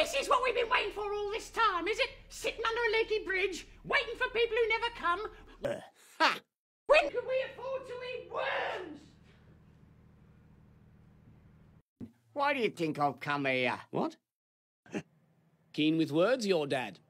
This is what we've been waiting for all this time, is it? Sitting under a leaky bridge, waiting for people who never come. Ha! When could we afford to eat worms? Why do you think I've come here? What? Keen with words, your dad?